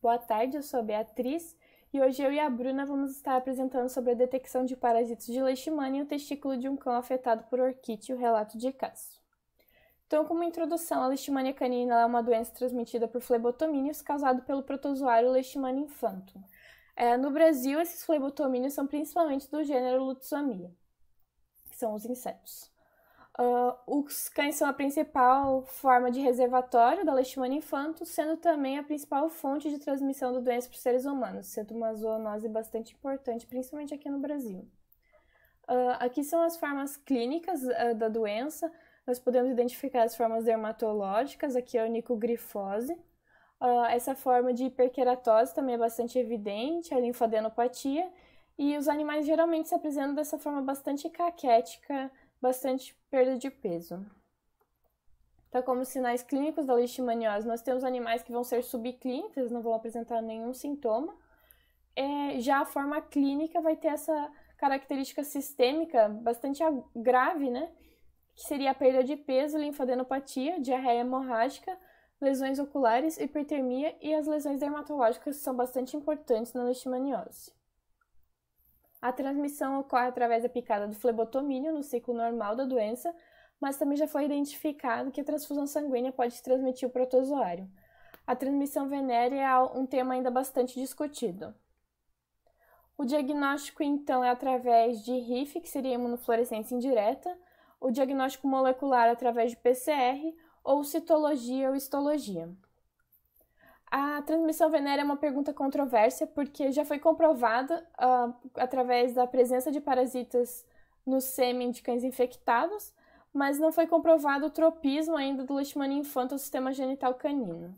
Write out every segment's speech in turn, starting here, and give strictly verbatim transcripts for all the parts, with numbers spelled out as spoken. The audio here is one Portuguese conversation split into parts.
boa tarde, eu sou a Beatriz e hoje eu e a Bruna vamos estar apresentando sobre a detecção de parasitas de leishmania e o testículo de um cão afetado por orquite e o relato de caso. Então, como introdução, a leishmania canina é uma doença transmitida por flebotomínios causado pelo protozoário Leishmania infantum. É, no Brasil, esses flebotomínios são principalmente do gênero Lutzomia, que são os insetos. Uh, os cães são a principal forma de reservatório da Leishmania infantum, sendo também a principal fonte de transmissão da doença para os seres humanos, sendo uma zoonose bastante importante, principalmente aqui no Brasil. Uh, aqui são as formas clínicas uh, da doença. Nós podemos identificar as formas dermatológicas, aqui é a onicogrifose. Uh, essa forma de hiperqueratose também é bastante evidente, a linfadenopatia, e os animais geralmente se apresentam dessa forma bastante caquética, bastante perda de peso. Então, como sinais clínicos da leishmaniose, nós temos animais que vão ser subclínicos, eles não vão apresentar nenhum sintoma. É, já a forma clínica vai ter essa característica sistêmica bastante grave, né? Que seria a perda de peso, linfadenopatia, diarreia hemorrágica, lesões oculares, hipertermia e as lesões dermatológicas são bastante importantes na leishmaniose. A transmissão ocorre através da picada do flebotomínio no ciclo normal da doença, mas também já foi identificado que a transfusão sanguínea pode transmitir o protozoário. A transmissão venérea é um tema ainda bastante discutido. O diagnóstico, então, é através de R I F, que seria imunofluorescência indireta, o diagnóstico molecular através de P C R ou citologia ou histologia. A transmissão venérea é uma pergunta controversa porque já foi comprovada uh, através da presença de parasitas no sêmen de cães infectados, mas não foi comprovado o tropismo ainda do Leishmania infantum ao sistema genital canino.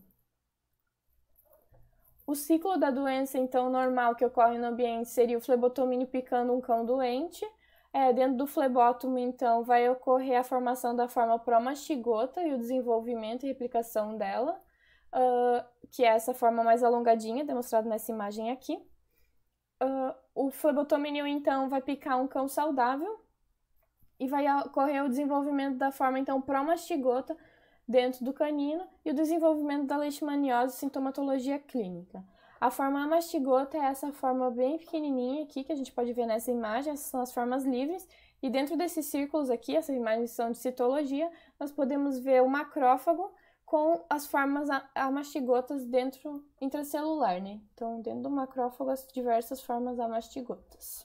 O ciclo da doença, então, normal que ocorre no ambiente seria o flebotomínio picando um cão doente. É, dentro do flebótomo, então, vai ocorrer a formação da forma promastigota e o desenvolvimento e replicação dela. Uh, que é essa forma mais alongadinha, demonstrada nessa imagem aqui. Uh, o flebotomínio, então, vai picar um cão saudável e vai ocorrer o desenvolvimento da forma, então, promastigota dentro do canino e o desenvolvimento da leishmaniose e sintomatologia clínica. A forma amastigota é essa forma bem pequenininha aqui, que a gente pode ver nessa imagem, essas são as formas livres, e dentro desses círculos aqui, essas imagens são de citologia, nós podemos ver o macrófago com as formas amastigotas dentro intracelular, né? Então, dentro do macrófago, as diversas formas amastigotas.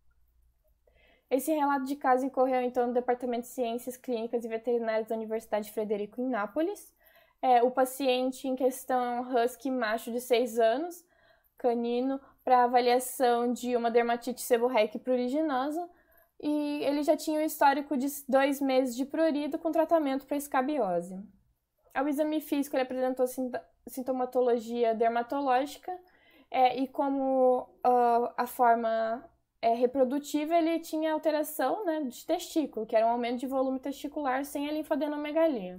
Esse relato de caso ocorreu, então, no Departamento de Ciências Clínicas e Veterinárias da Universidade de Frederico, em Nápoles. É, o paciente em questão é um husky macho de seis anos, canino, para avaliação de uma dermatite seborreica pruriginosa, e ele já tinha um histórico de dois meses de prurido com tratamento para escabiose. Ao exame físico, ele apresentou sintomatologia dermatológica é, e como uh, a forma é, reprodutiva, ele tinha alteração, né, de testículo, que era um aumento de volume testicular sem a linfadenomegalia.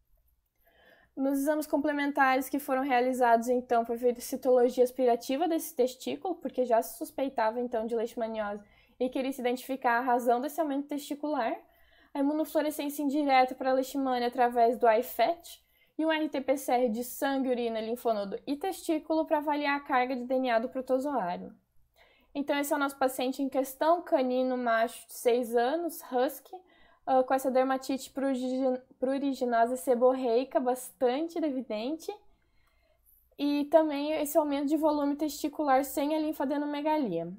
Nos exames complementares que foram realizados, então, foi feita citologia aspirativa desse testículo, porque já se suspeitava, então, de leishmaniose e queria se identificar a razão desse aumento testicular. A imunofluorescência indireta para a leishmania através do I F A T e um R T P C R de sangue, urina, linfonodo e testículo para avaliar a carga de D N A do protozoário. Então, esse é o nosso paciente em questão, canino macho de seis anos, husky, uh, com essa dermatite pruriginosa seborreica bastante evidente e também esse aumento de volume testicular sem a linfadenomegalia.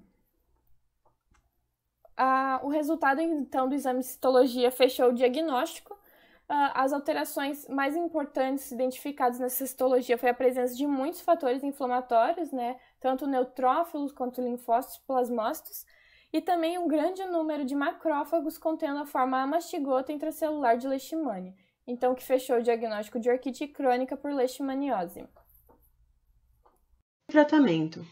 Ah, o resultado, então, do exame de citologia fechou o diagnóstico. Ah, as alterações mais importantes identificadas nessa citologia foi a presença de muitos fatores inflamatórios, né, tanto neutrófilos quanto linfócitos plasmócitos, e também um grande número de macrófagos contendo a forma amastigota intracelular de leishmania, então que fechou o diagnóstico de orquite crônica por leishmaniose. Tratamento.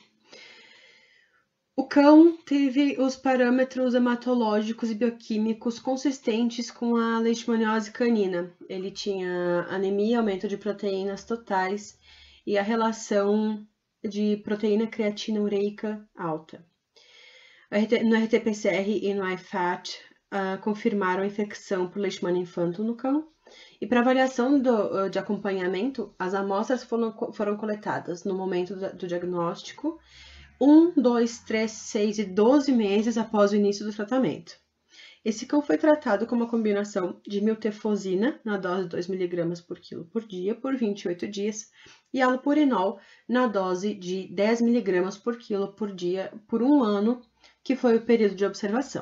O cão teve os parâmetros hematológicos e bioquímicos consistentes com a leishmaniose canina. Ele tinha anemia, aumento de proteínas totais e a relação de proteína creatina ureica alta. No R T P C R e no I F A T uh, confirmaram a infecção por Leishmania infantum no cão. E para avaliação do, de acompanhamento, as amostras foram, foram coletadas no momento do, do diagnóstico, um, dois, três, seis e doze meses após o início do tratamento. Esse cão foi tratado com uma combinação de miltefosina, na dose de dois miligramas por quilo por dia, por vinte e oito dias, e alopurinol, na dose de dez miligramas por quilo por dia, por um ano, que foi o período de observação.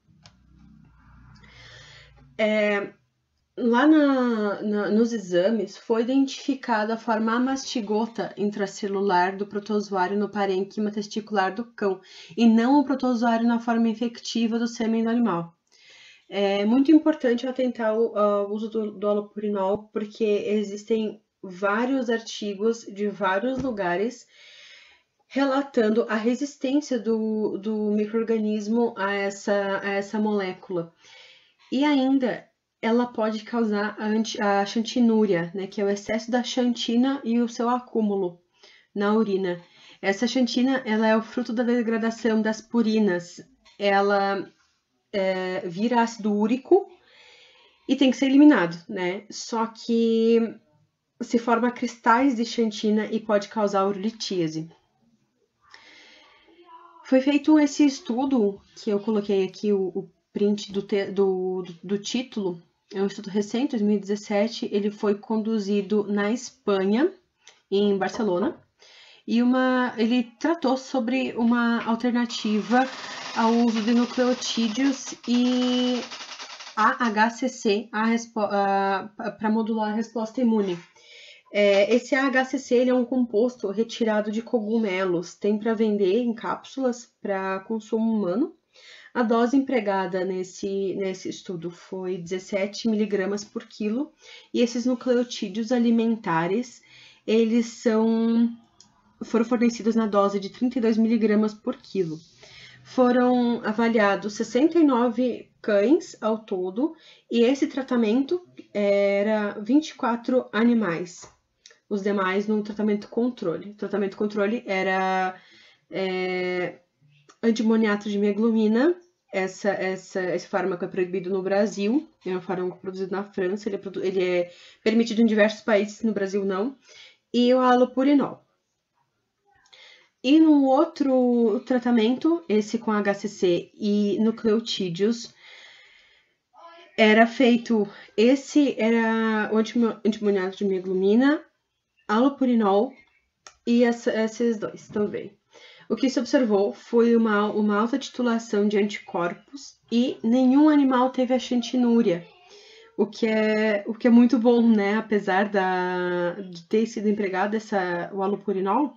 É, lá na, na, nos exames, foi identificada a forma amastigota intracelular do protozoário no parênquima testicular do cão, e não o protozoário na forma infectiva do sêmen do animal. É muito importante atentar ao, ao uso do, do alopurinol, porque existem vários artigos de vários lugares relatando a resistência do, do micro-organismo a essa, a essa molécula. E ainda, ela pode causar a, anti, a xantinúria, né, que é o excesso da xantina e o seu acúmulo na urina. Essa xantina, ela é o fruto da degradação das purinas. Ela é, vira ácido úrico e tem que ser eliminado, né? Só que se forma cristais de xantina e pode causar urolitíase. Foi feito esse estudo, que eu coloquei aqui o, o print do, te, do, do, do título, é um estudo recente, dois mil e dezessete, ele foi conduzido na Espanha, em Barcelona, e uma, ele tratou sobre uma alternativa ao uso de nucleotídeos e a H C C para modular a resposta imune. É, esse A H C C ele é um composto retirado de cogumelos, tem para vender em cápsulas para consumo humano. A dose empregada nesse, nesse estudo foi dezessete miligramas por quilo, e esses nucleotídeos alimentares, eles são, foram fornecidos na dose de trinta e dois miligramas por quilo. Foram avaliados sessenta e nove cães ao todo, e esse tratamento era vinte e quatro animais. Os demais no tratamento controle. O tratamento controle era é, antimoniato de meglumina. Essa, essa, esse fármaco é proibido no Brasil, é um fármaco produzido na França, ele é, produ ele é permitido em diversos países, no Brasil não. E o alopurinol. E no outro tratamento, esse com H C C e nucleotídeos, era feito, esse era o antimoniato de meglumina, alopurinol e essa, esses dois também. O que se observou foi uma, uma alta titulação de anticorpos e nenhum animal teve a xantinúria, o que é, o que é muito bom, né? Apesar da, de ter sido empregado essa, o alopurinol,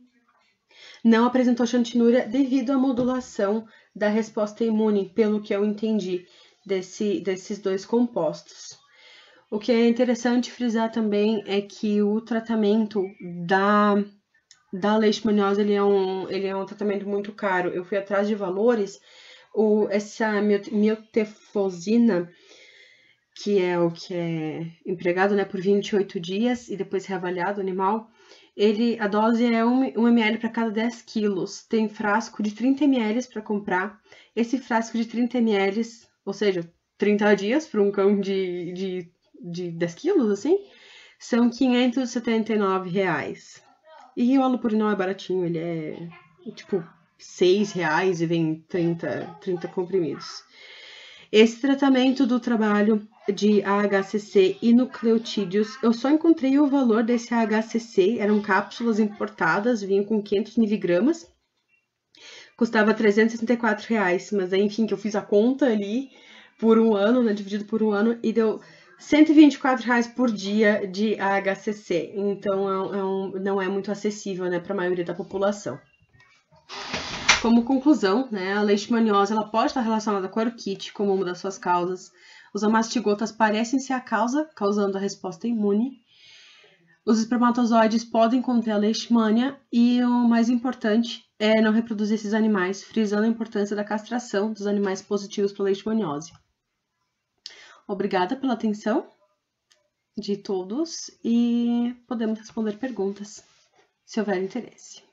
não apresentou xantinúria devido à modulação da resposta imune, pelo que eu entendi desse, desses dois compostos. O que é interessante frisar também é que o tratamento da, da leishmaniose ele é, um, ele é um tratamento muito caro. Eu fui atrás de valores, o, essa miltefosina, que é o que é empregado, né, por vinte e oito dias e depois reavaliado o animal, ele, a dose é um mililitro para cada dez quilos. Tem frasco de trinta mililitros para comprar. Esse frasco de trinta mililitros, ou seja, trinta dias para um cão de, de, de dez quilos, assim, são quinhentos e setenta e nove reais. E o alopurinol é baratinho, ele é tipo seis reais e vem trinta, trinta comprimidos. Esse tratamento do trabalho de A H C C e nucleotídeos, eu só encontrei o valor desse A H C C, eram cápsulas importadas, vinham com quinhentos miligramas, custava trezentos e sessenta e quatro reais, mas aí, enfim, que eu fiz a conta ali por um ano, né, dividido por um ano, e deu cento e vinte e quatro reais por dia de A H C C, então é um, não é muito acessível, né, para a maioria da população. Como conclusão, né, a leishmaniose ela pode estar relacionada com a orquite como uma das suas causas. Os amastigotas parecem ser a causa, causando a resposta imune. Os espermatozoides podem conter a leishmania e o mais importante é não reproduzir esses animais, frisando a importância da castração dos animais positivos para a leishmaniose. Obrigada pela atenção de todos e podemos responder perguntas, se houver interesse.